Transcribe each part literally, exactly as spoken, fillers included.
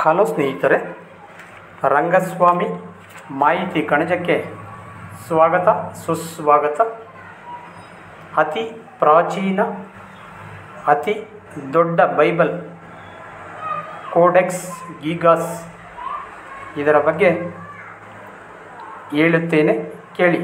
Hello ಸ್ನೇಹಿತರೆ, ರಂಗಸ್ವಾಮಿ ಮಾಹಿತಿ ಕಣಜಕ್ಕೆ ಸ್ವಾಗತ ಸುಸ್ವಾಗತ. ಅತಿ ಪ್ರಾಚೀನ ಅತಿ ದೊಡ್ಡ ಬೈಬಲ್ ಕೋಡೆಕ್ಸ್ ಗೀಗಾಸ್, ಇದರ ಬಗ್ಗೆ ಹೇಳುತ್ತೇನೆ ಕೇಳಿ.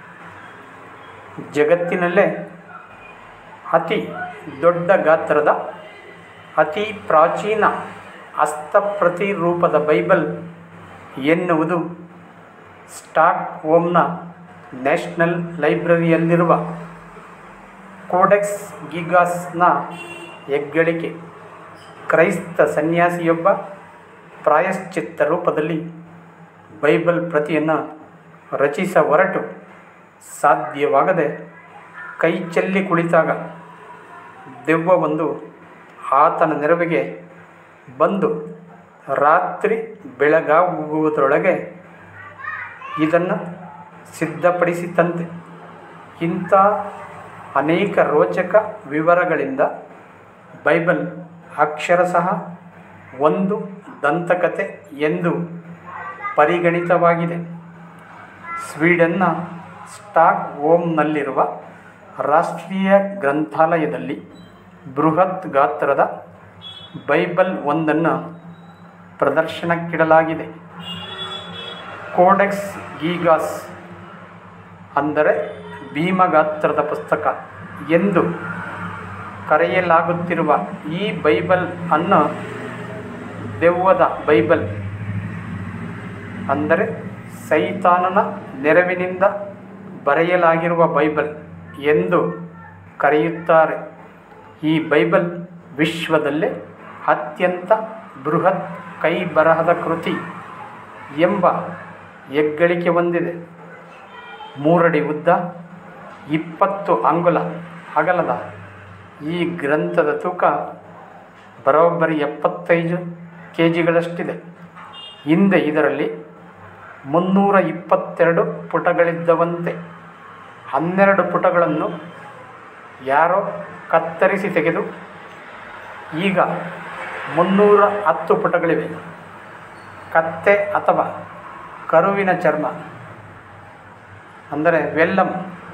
ಜಗತ್ತಿನಲ್ಲೇ ಅತಿ ದೊಡ್ಡ ಗಾತ್ರದ ಅತಿ ಪ್ರಾಚೀನ ಹಸ್ತಪ್ರತಿರೂಪದ ಬೈಬಲ್ ಎನ್ನುವುದು ಸ್ಟಾಕ್ ಹೋಮ್ನ ನ್ಯಾಷನಲ್ ಲೈಬ್ರರಿಯಲ್ಲಿರುವ ಕೋಡೆಕ್ಸ್ ಗೀಗಾಸ್ನ ಹೆಗ್ಗಳಿಕೆ. ಕ್ರೈಸ್ತ ಸನ್ಯಾಸಿಯೊಬ್ಬ ಪ್ರಾಯಶ್ಚಿತ್ತ ರೂಪದಲ್ಲಿ ಬೈಬಲ್ ಪ್ರತಿಯನ್ನು ರಚಿಸ ಹೊರಟು ಸಾಧ್ಯವಾಗದೆ ಕೈ ಚೆಲ್ಲಿ ಕುಳಿತಾಗ ದೆವ್ವವೊಂದು ಆತನ ನೆರವಿಗೆ ಬಂದು ರಾತ್ರಿ ಬೆಳಗಾಗುವುದರೊಳಗೆ ಇದನ್ನು ಸಿದ್ಧಪಡಿಸಿತಂತೆ. ಇಂಥ ಅನೇಕ ರೋಚಕ ವಿವರಗಳಿಂದ ಬೈಬಲ್ ಅಕ್ಷರಶಃ ಒಂದು ದಂತಕಥೆ ಎಂದು ಪರಿಗಣಿತವಾಗಿದೆ. ಸ್ವೀಡನ್ನ ಸ್ಟಾಕ್ ಹೋಮ್ನಲ್ಲಿರುವ ರಾಷ್ಟ್ರೀಯ ಗ್ರಂಥಾಲಯದಲ್ಲಿ ಬೃಹತ್ ಗಾತ್ರದ ಬೈಬಲ್ ಒಂದನ್ನು ಪ್ರದರ್ಶನಕ್ಕಿಡಲಾಗಿದೆ. ಕೋಡೆಕ್ಸ್ ಗೀಗಾಸ್ ಅಂದರೆ ಭೀಮಗಾತ್ರದ ಪುಸ್ತಕ ಎಂದು ಕರೆಯಲಾಗುತ್ತಿರುವ ಈ ಬೈಬಲ್ ಅನ್ನು ದೆವ್ವದ ಬೈಬಲ್ ಅಂದರೆ ಸೈತಾನನ ನೆರವಿನಿಂದ ಬರೆಯಲಾಗಿರುವ ಬೈಬಲ್ ಎಂದು ಕರೆಯುತ್ತಾರೆ. ಈ ಬೈಬಲ್ ವಿಶ್ವದಲ್ಲೇ ಅತ್ಯಂತ ಬೃಹತ್ ಕೈ ಬರಹದ ಕೃತಿ ಎಂಬ ಹೆಗ್ಗಳಿಕೆ ಹೊಂದಿದೆ. ಮೂರಡಿ ಉದ್ದ, ಇಪ್ಪತ್ತು ಅಂಗುಲ ಅಗಲದ ಈ ಗ್ರಂಥದ ತೂಕ ಬರೋಬ್ಬರಿ ಎಪ್ಪತ್ತೈದು ಕೆ ಜಿಗಳಷ್ಟಿದೆ. ಹಿಂದೆ ಇದರಲ್ಲಿ ಮುನ್ನೂರ ಇಪ್ಪತ್ತೆರಡು ಪುಟಗಳಿದ್ದವಂತೆ. ಹನ್ನೆರಡು ಪುಟಗಳನ್ನು ಯಾರೋ ಕತ್ತರಿಸಿ ತೆಗೆದು ಈಗ ಮುನ್ನೂರ ಹತ್ತು ಪುಟಗಳಿವೆ. ಕತ್ತೆ ಅಥವಾ ಕರುವಿನ ಚರ್ಮ ಅಂದರೆ ವೆಲ್ಲಮ್,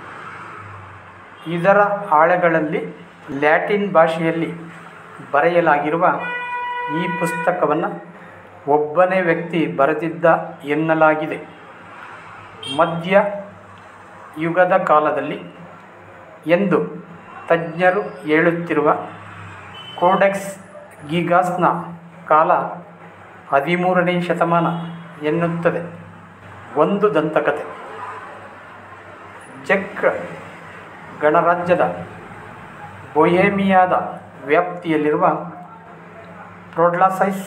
ಇದರ ಹಾಳೆಗಳಲ್ಲಿ ಲ್ಯಾಟಿನ್ ಭಾಷೆಯಲ್ಲಿ ಬರೆಯಲಾಗಿರುವ ಈ ಪುಸ್ತಕವನ್ನು ಒಬ್ಬನೇ ವ್ಯಕ್ತಿ ಬರೆದಿದ್ದ ಎನ್ನಲಾಗಿದೆ. ಮಧ್ಯ ಯುಗದ ಕಾಲದಲ್ಲಿ ಎಂದು ತಜ್ಞರು ಹೇಳುತ್ತಿರುವ ಕೋಡೆಕ್ಸ್ ಗೀಗಾಸ್ನ ಕಾಲ ಹದಿಮೂರನೇ ಶತಮಾನ ಎನ್ನುತ್ತದೆ. ಒಂದು ದಂತಕಥೆ. ಚೆಕ್ ಗಣರಾಜ್ಯದ ಬೊಹೇಮಿಯಾದ ವ್ಯಾಪ್ತಿಯಲ್ಲಿರುವ ಪ್ರೋಡ್ಲಾಸೈಸ್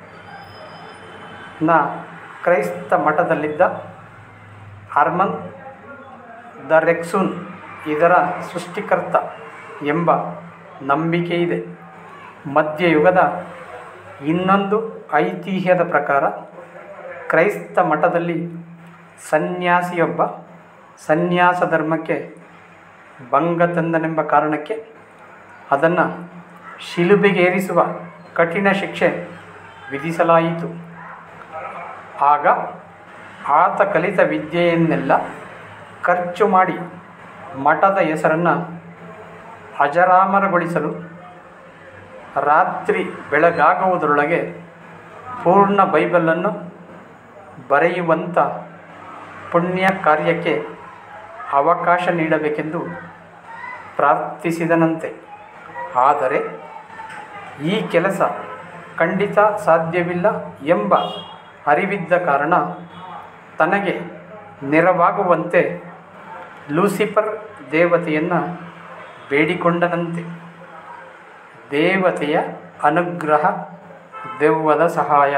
ನ ಕ್ರೈಸ್ತ ಮಠದಲ್ಲಿದ್ದ ಹರ್ಮನ್ ದ ರೆಕ್ಸೂನ್ ಇದರ ಸೃಷ್ಟಿಕರ್ತ ಎಂಬ ನಂಬಿಕೆಯಿದೆ. ಮಧ್ಯಯುಗದ ಇನ್ನೊಂದು ಐತಿಹ್ಯದ ಪ್ರಕಾರ ಕ್ರೈಸ್ತ ಮಠದಲ್ಲಿ ಸನ್ಯಾಸಿಯೊಬ್ಬ ಸನ್ಯಾಸ ಧರ್ಮಕ್ಕೆ ಭಂಗ ತಂದನೆಂಬ ಕಾರಣಕ್ಕೆ ಅದನ್ನು ಶಿಲುಬೆಗೇರಿಸುವ ಕಠಿಣ ಶಿಕ್ಷೆ ವಿಧಿಸಲಾಯಿತು. ಆಗ ಆತ ಕಲಿತ ವಿದ್ಯೆಯನ್ನೆಲ್ಲ ಖರ್ಚು ಮಾಡಿ ಮಠದ ಹೆಸರನ್ನು ಅಜರಾಮರಗೊಳಿಸಲು ರಾತ್ರಿ ಬೆಳಗಾಗುವುದರೊಳಗೆ ಪೂರ್ಣ ಬೈಬಲನ್ನು ಬರೆಯುವಂಥ ಪುಣ್ಯ ಕಾರ್ಯಕ್ಕೆ ಅವಕಾಶ ನೀಡಬೇಕೆಂದು ಪ್ರಾರ್ಥಿಸಿದನಂತೆ. ಆದರೆ ಈ ಕೆಲಸ ಖಂಡಿತ ಸಾಧ್ಯವಿಲ್ಲ ಎಂಬ ಅರಿವಿದ್ದ ಕಾರಣ ತನಗೆ ನೆರವಾಗುವಂತೆ ಲೂಸಿಫರ್ ದೇವತೆಯನ್ನು ಬೇಡಿಕೊಂಡನಂತೆ. ದೇವತೆಯ ಅನುಗ್ರಹ, ದೆವ್ವದ ಸಹಾಯ.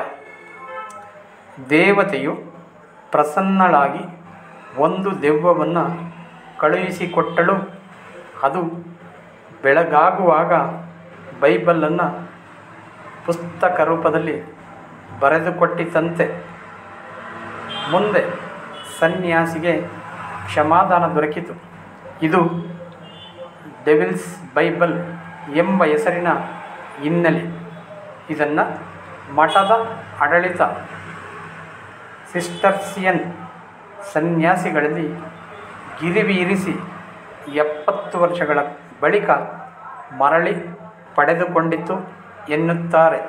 ದೇವತೆಯು ಪ್ರಸನ್ನಳಾಗಿ ಒಂದು ದೆವ್ವವನ್ನು ಕಳುಹಿಸಿಕೊಟ್ಟಳು. ಅದು ಬೆಳಗಾಗುವಾಗ ಬೈಬಲನ್ನು ಪುಸ್ತಕ ರೂಪದಲ್ಲಿ ಬರೆದುಕೊಟ್ಟಿತಂತೆ. ಮುಂದೆ ಸನ್ಯಾಸಿಗೆ ಕ್ಷಮಾದಾನ ದೊರಕಿತು. ಇದು ಡೆವಿಲ್ಸ್ ಬೈಬಲ್ ಎಂಬ ಹೆಸರಿನ ಹಿನ್ನೆಲೆ. ಇದನ್ನು ಮಠದ ಆಡಳಿತ ಸಿಸ್ಟರ್ಸಿಯನ್ ಸನ್ಯಾಸಿಗಳಲ್ಲಿ ಗಿರಿವಿ ಇರಿಸಿ ಎಪ್ಪತ್ತು ವರ್ಷಗಳ ಬಳಿಕ ಮರಳಿ ಪಡೆದುಕೊಂಡಿತು ಎನ್ನುತ್ತಾರೆ.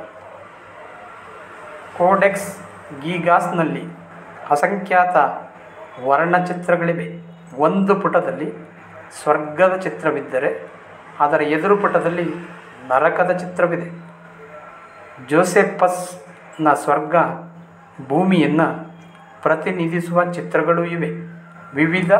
ಕೋಡೆಕ್ಸ್ ಗೀಗಾಸ್ನಲ್ಲಿ ಅಸಂಖ್ಯಾತ ವರ್ಣಚಿತ್ರಗಳಿವೆ. ಒಂದು ಪುಟದಲ್ಲಿ ಸ್ವರ್ಗದ ಚಿತ್ರವಿದ್ದರೆ ಅದರ ಎದುರು ಪುಟದಲ್ಲಿ ನರಕದ ಚಿತ್ರವಿದೆ. ಜೋಸೆಫಸ್ನ ಸ್ವರ್ಗ ಭೂಮಿಯನ್ನು ಪ್ರತಿನಿಧಿಸುವ ಚಿತ್ರಗಳೂ ಇವೆ. ವಿವಿಧ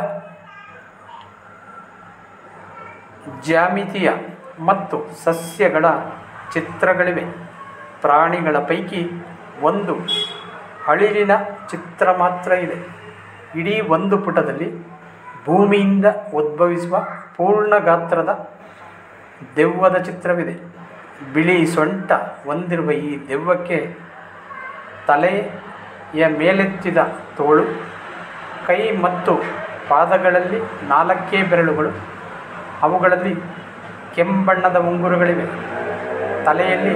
ಜ್ಯಾಮಿತಿಯ ಮತ್ತು ಸಸ್ಯಗಳ ಚಿತ್ರಗಳಿವೆ. ಪ್ರಾಣಿಗಳ ಪೈಕಿ ಒಂದು ಅಳಿಲಿನ ಚಿತ್ರ ಮಾತ್ರ ಇದೆ. ಇಡೀ ಒಂದು ಪುಟದಲ್ಲಿ ಭೂಮಿಯಿಂದ ಉದ್ಭವಿಸುವ ಪೂರ್ಣ ಗಾತ್ರದ ದೆವ್ವದ ಚಿತ್ರವಿದೆ. ಬಿಳಿ ಸೊಂಟ ಹೊಂದಿರುವ ಈ ದೆವ್ವಕ್ಕೆ ತಲೆಯ ಮೇಲೆತ್ತಿದ ತೋಳು, ಕೈ ಮತ್ತು ಪಾದಗಳಲ್ಲಿ ನಾಲ್ಕೇ ಬೆರಳುಗಳು, ಅವುಗಳಲ್ಲಿ ಕೆಂಬಣ್ಣದ ಉಂಗುರಗಳಿವೆ. ತಲೆಯಲ್ಲಿ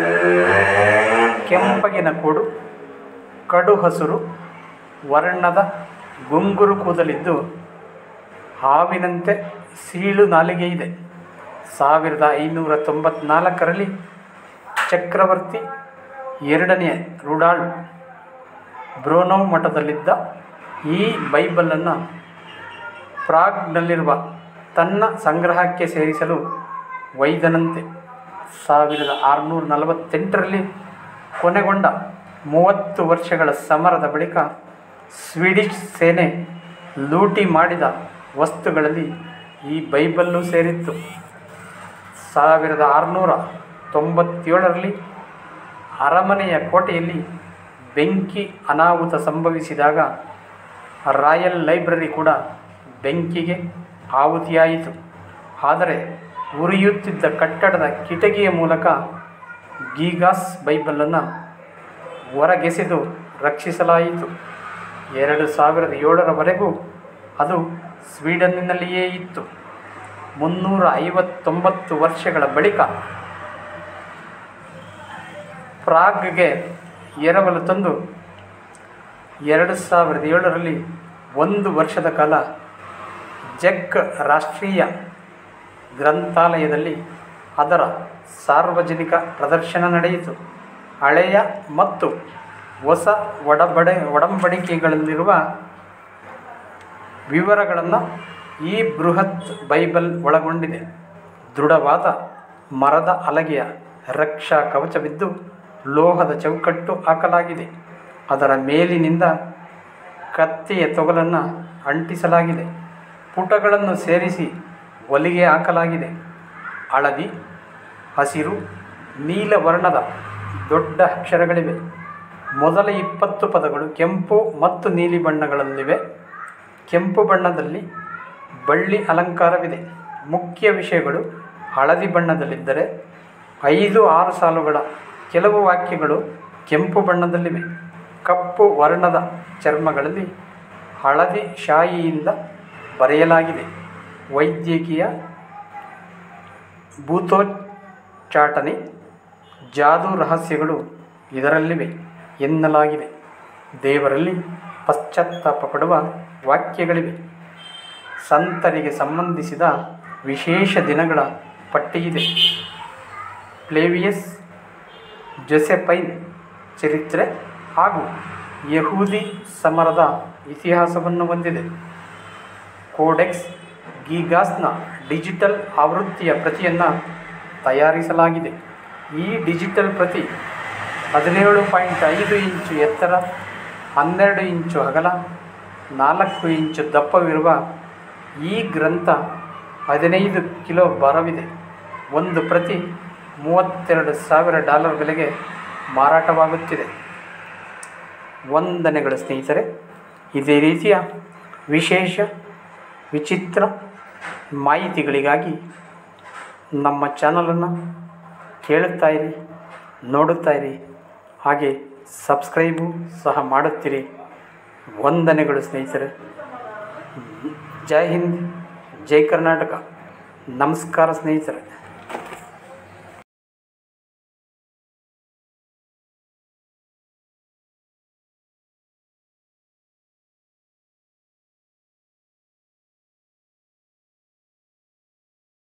ಕೆಂಪಗಿನ ಕೋಡು, ಕಡು ಹಸುರು ವರ್ಣದ ಗುಂಗುರು ಕೂದಲಿದ್ದು ಹಾವಿನಂತೆ ಸೀಳು ನಾಲಿಗೆ ಇದೆ. ಸಾವಿರದ ಐನೂರ ತೊಂಬತ್ನಾಲ್ಕರಲ್ಲಿ ಚಕ್ರವರ್ತಿ ಎರಡನೆಯ ರುಡಾಲ್ಫ್ ಬ್ರೋನೌ ಮಠದಲ್ಲಿದ್ದ ಈ ಬೈಬಲನ್ನು ಪ್ರಾಗ್ನಲ್ಲಿರುವ ತನ್ನ ಸಂಗ್ರಹಕ್ಕೆ ಸೇರಿಸಲು ಒಯ್ದನಂತೆ. ಸಾವಿರದ ಆರುನೂರ ನಲವತ್ತೆಂಟರಲ್ಲಿ ಕೊನೆಗೊಂಡ ಮೂವತ್ತು ವರ್ಷಗಳ ಸಮರದ ಬಳಿಕ ಸ್ವೀಡಿಷ್ ಸೇನೆ ಲೂಟಿ ಮಾಡಿದ ವಸ್ತುಗಳಲ್ಲಿ ಈ ಬೈಬಲ್ಲು ಸೇರಿತ್ತು. ಸಾವಿರದ ಆರುನೂರ ತೊಂಬತ್ತೇಳರಲ್ಲಿ ಅರಮನೆಯ ಕೋಟೆಯಲ್ಲಿ ಬೆಂಕಿ ಅನಾಹುತ ಸಂಭವಿಸಿದಾಗ ರಾಯಲ್ ಲೈಬ್ರರಿ ಕೂಡ ಬೆಂಕಿಗೆ ಆಹುತಿಯಾಯಿತು. ಆದರೆ ಉರಿಯುತ್ತಿದ್ದ ಕಟ್ಟಡದ ಕಿಟಕಿಯ ಮೂಲಕ ಗೀಗಾಸ್ ಬೈಬಲನ್ನು ಹೊರಗೆಸೆದು ರಕ್ಷಿಸಲಾಯಿತು. ಎರಡು ಸಾವಿರದ ಏಳರವರೆಗೂ ಅದು ಸ್ವೀಡನ್ನಿನಲ್ಲಿಯೇ ಇತ್ತು. ಮುನ್ನೂರ ಐವತ್ತೊಂಬತ್ತು ವರ್ಷಗಳ ಬಳಿಕ ಪ್ರಾಗ್ಗೆ ಎರವಲು ತಂದು ಎರಡು ಸಾವಿರದ ಏಳರಲ್ಲಿ ಒಂದು ವರ್ಷದ ಕಾಲ ಜೆಕ್ ರಾಷ್ಟ್ರೀಯ ಗ್ರಂಥಾಲಯದಲ್ಲಿ ಅದರ ಸಾರ್ವಜನಿಕ ಪ್ರದರ್ಶನ ನಡೆಯಿತು. ಹಳೆಯ ಮತ್ತು ಹೊಸ ಒಡಂಬಡೆ ಒಡಂಬಡಿಕೆಗಳಲ್ಲಿರುವ ವಿವರಗಳನ್ನು ಈ ಬೃಹತ್ ಬೈಬಲ್ ಒಳಗೊಂಡಿದೆ. ದೃಢವಾದ ಮರದ ಹಲಗೆಯ ರಕ್ಷಾ ಕವಚವಿದ್ದು ಲೋಹದ ಚೌಕಟ್ಟು ಹಾಕಲಾಗಿದೆ. ಅದರ ಮೇಲಿನಿಂದ ಕತ್ತಿಯ ತೊಗಲನ್ನು ಅಂಟಿಸಲಾಗಿದೆ. ಪುಟಗಳನ್ನು ಸೇರಿಸಿ ಹೊಲಿಗೆ ಹಾಕಲಾಗಿದೆ. ಹಳದಿ, ಹಸಿರು, ನೀಲ ವರ್ಣದ ದೊಡ್ಡ ಅಕ್ಷರಗಳಿವೆ. ಮೊದಲ ಇಪ್ಪತ್ತು ಪದಗಳು ಕೆಂಪು ಮತ್ತು ನೀಲಿ ಬಣ್ಣಗಳಲ್ಲಿವೆ. ಕೆಂಪು ಬಣ್ಣದಲ್ಲಿ ಬಳ್ಳಿ ಅಲಂಕಾರವಿದೆ. ಮುಖ್ಯ ವಿಷಯಗಳು ಹಳದಿ ಬಣ್ಣದಲ್ಲಿದ್ದರೆ ಐದು ಆರು ಸಾಲುಗಳ ಕೆಲವು ವಾಕ್ಯಗಳು ಕೆಂಪು ಬಣ್ಣದಲ್ಲಿವೆ. ಕಪ್ಪು ವರ್ಣದ ಚರ್ಮಗಳಲ್ಲಿ ಹಳದಿ ಶಾಯಿಯಿಂದ ಬರೆಯಲಾಗಿದೆ. ವೈದ್ಯಕೀಯ, ಭೂತೋಚ್ಚಾಟನೆ, ಜಾದೂ ರಹಸ್ಯಗಳು ಇದರಲ್ಲಿವೆ ಎನ್ನಲಾಗಿದೆ. ದೇವರಲ್ಲಿ ಪಶ್ಚಾತ್ತಾಪ ಪಡುವ ವಾಕ್ಯಗಳಿವೆ. ಸಂತರಿಗೆ ಸಂಬಂಧಿಸಿದ ವಿಶೇಷ ದಿನಗಳ ಪಟ್ಟಿಯಿದೆ. ಫ್ಲೇವಿಯಸ್ ಜೋಸೆಫೈನ್ ಚರಿತ್ರೆ ಹಾಗೂ ಯಹೂದಿ ಸಮರದ ಇತಿಹಾಸವನ್ನು ಹೊಂದಿದೆ. ಕೋಡೆಕ್ಸ್ ಗೀಗಾಸ್ನ ಡಿಜಿಟಲ್ ಆವೃತ್ತಿಯ ಪ್ರತಿಯನ್ನು ತಯಾರಿಸಲಾಗಿದೆ. ಈ ಡಿಜಿಟಲ್ ಪ್ರತಿ ಹದಿನೇಳು ಪಾಯಿಂಟ್ ಐದು ಇಂಚು ಎತ್ತರ, ಹನ್ನೆರಡು ಇಂಚು ಅಗಲ, ನಾಲ್ಕು ಇಂಚು ದಪ್ಪವಿರುವ ಈ ಗ್ರಂಥ ಹದಿನೈದು ಕಿಲೋ ಭಾರವಿದೆ. ಒಂದು ಪ್ರತಿ ಮೂವತ್ತೆರಡು ಸಾವಿರ ಡಾಲರ್ ಬೆಲೆಗೆ ಮಾರಾಟವಾಗುತ್ತಿದೆ. ವಂದನೆಗಳು ಸ್ನೇಹಿತರೆ. ಇದೇ ರೀತಿಯ ವಿಶೇಷ ವಿಚಿತ್ರ ಮಾಹಿತಿಗಳಿಗಾಗಿ ನಮ್ಮ ಚಾನಲನ್ನು ಕೇಳುತ್ತಾಯಿರಿ, ನೋಡುತ್ತಾಯಿರಿ, ಹಾಗೆ ಸಬ್ಸ್ಕ್ರೈಬು ಸಹ ಮಾಡುತ್ತೀರಿ. ವಂದನೆಗಳು ಸ್ನೇಹಿತರೆ. ಜೈ ಹಿಂದ್, ಜೈ ಕರ್ನಾಟಕ. ನಮಸ್ಕಾರ ಸ್ನೇಹಿತರೆ.